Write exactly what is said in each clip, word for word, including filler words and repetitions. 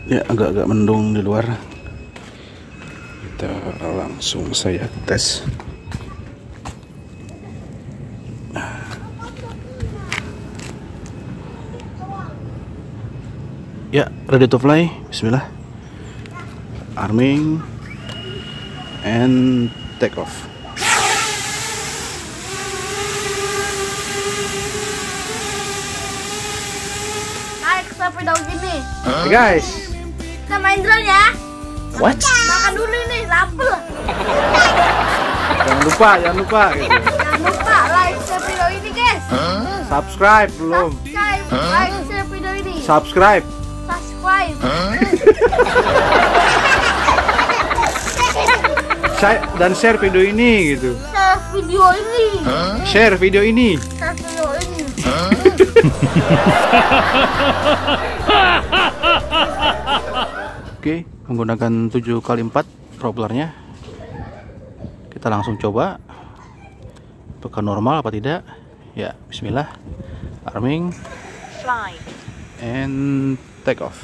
Ya agak-agak mendung di luar. Kita langsung saya tes. Ya, ready to fly. Bismillah. Arming and take off. Naik sampai daun gini. Hey guys, Kita main drone ya. what? Makan dulu nih, lapar. Jangan lupa, jangan lupa. Gitu. Jangan lupa like share video ini guys. Subscribe belum? Subscribe, like share video ini. Subscribe. Subscribe. Share dan share video ini gitu. Share video ini. Share video ini. Share video ini. Oke, menggunakan tujuh kali empat propellernya. Kita langsung coba apakah normal apa tidak. Ya, bismillah. Arming Fly. and take off.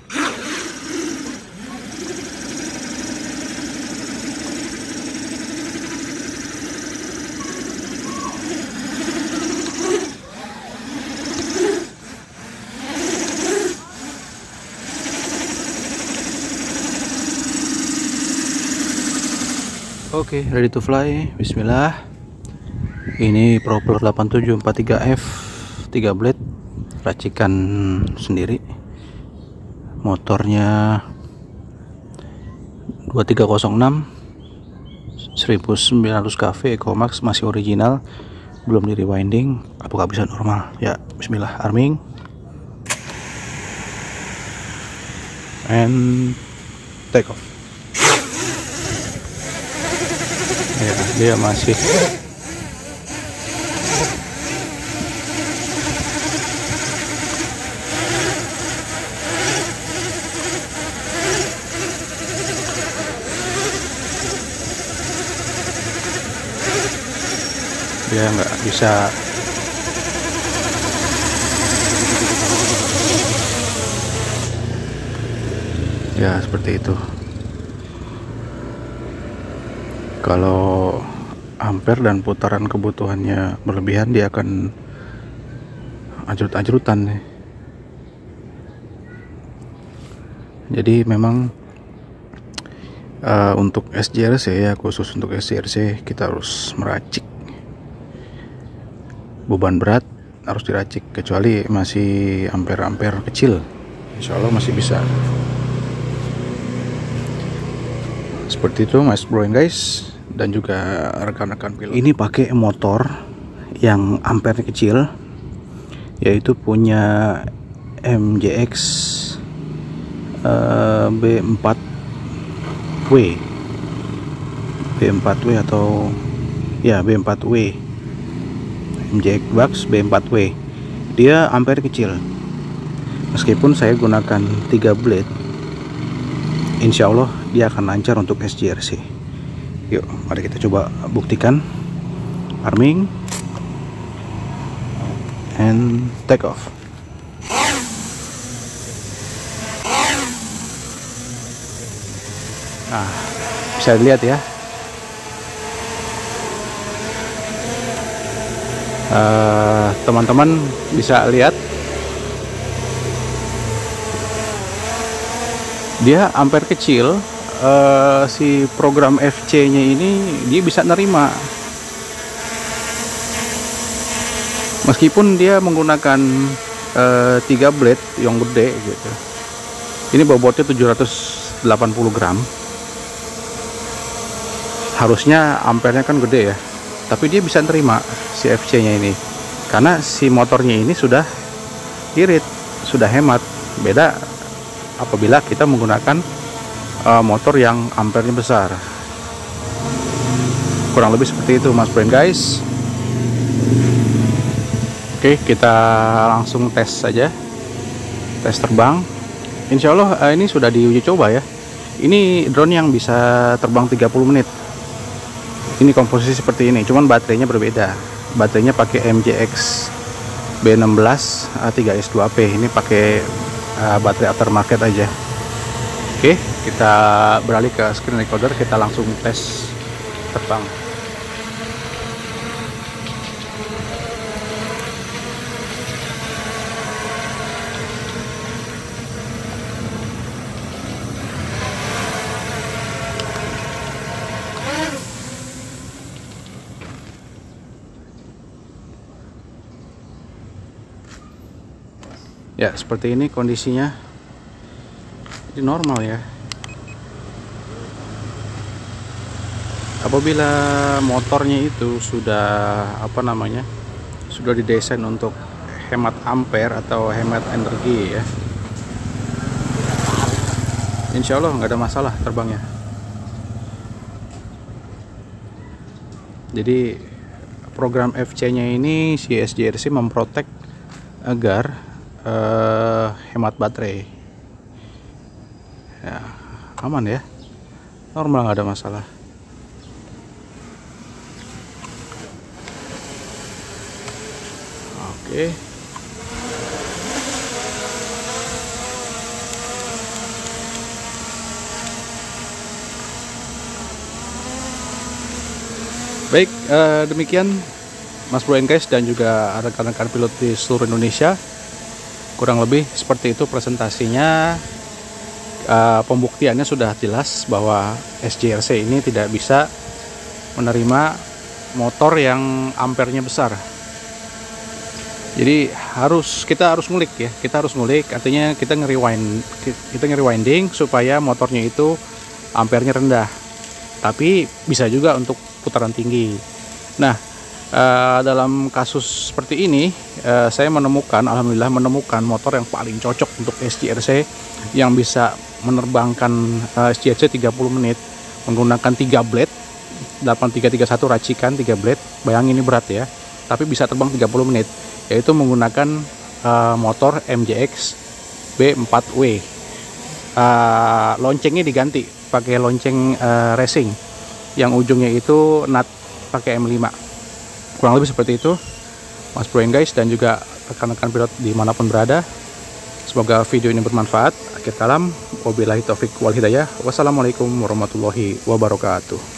Oke, okay, ready to fly. Bismillah. Ini propeller delapan tujuh empat tiga F tiga blade, racikan sendiri. Motornya dua tiga nol enam seribu sembilan ratus K V Ecomax, masih original, belum di rewinding. Apakah bisa normal? Ya, bismillah. Arming and take off. Ya, dia masih dia nggak bisa ya seperti itu. Kalau ampere dan putaran kebutuhannya berlebihan, dia akan ajrut-ajrutan nih. Jadi memang uh, untuk S J R C ya, khusus untuk S J R C kita harus meracik. Beban berat harus diracik, kecuali masih ampere-ampere kecil, insya Allah masih bisa. Seperti itu mas bro guys, dan juga rekan-rekan pilot. Ini pakai motor yang ampere kecil, yaitu punya M J X uh, B empat W B empat W atau ya B empat W M J X Box B empat W. Dia ampere kecil, meskipun saya gunakan tiga blade, insya Allah dia akan lancar untuk S J R C. Yuk, mari kita coba buktikan. Arming and take off. Nah, bisa dilihat ya, teman-teman uh, bisa lihat dia ampere kecil. Uh, si program F C nya ini dia bisa nerima, meskipun dia menggunakan uh, tiga blade yang gede gitu. Ini bobotnya tujuh ratus delapan puluh gram, harusnya ampernya kan gede ya, tapi dia bisa nerima si F C nya ini, karena si motornya ini sudah irit, sudah hemat. Beda apabila kita menggunakan Uh, motor yang ampernya besar. Kurang lebih seperti itu mas friend guys. Oke, kita langsung tes saja, tes terbang. Insya Allah uh, ini sudah diuji coba ya. Ini drone yang bisa terbang tiga puluh menit. Ini komposisi seperti ini, cuman baterainya berbeda. Baterainya pakai M J X B enam belas tiga S dua P. Ini pakai uh, baterai aftermarket aja. Oke, kita beralih ke screen recorder, kita langsung tes terbang. Ya, seperti ini kondisinya. Jadi normal ya. Apabila motornya itu sudah apa namanya? Sudah didesain untuk hemat ampere atau hemat energi ya. Insya Allah nggak ada masalah terbangnya. Jadi program F C-nya ini si S J R C memprotek agar Uh, hemat baterai ya, aman ya, normal, nggak ada masalah. Oke, baik, uh, demikian Mas Bro and guys dan juga rekan-rekan pilot di seluruh Indonesia. Kurang lebih seperti itu presentasinya. Uh, pembuktiannya sudah jelas bahwa S J R C ini tidak bisa menerima motor yang ampernya besar. Jadi harus kita harus ngulik ya, kita harus ngulik. Artinya kita nge-rewind, kita nge-rewinding supaya motornya itu ampernya rendah. Tapi bisa juga untuk putaran tinggi. Nah, Uh, dalam kasus seperti ini uh, saya menemukan, alhamdulillah menemukan motor yang paling cocok untuk S J R C yang bisa menerbangkan uh, S J R C tiga puluh menit menggunakan tiga blade delapan tiga tiga satu racikan tiga blade. Bayangin ini berat ya, tapi bisa terbang tiga puluh menit, yaitu menggunakan uh, motor M J X B empat W. Uh, loncengnya diganti pakai lonceng uh, racing yang ujungnya itu nut pakai M lima. Kurang lebih seperti itu Mas Bro and guys dan juga rekan-rekan pilot dimanapun berada. Semoga video ini bermanfaat. Akhir kalam, wabillahi taufiq wal hidayah. Wassalamualaikum warahmatullahi wabarakatuh.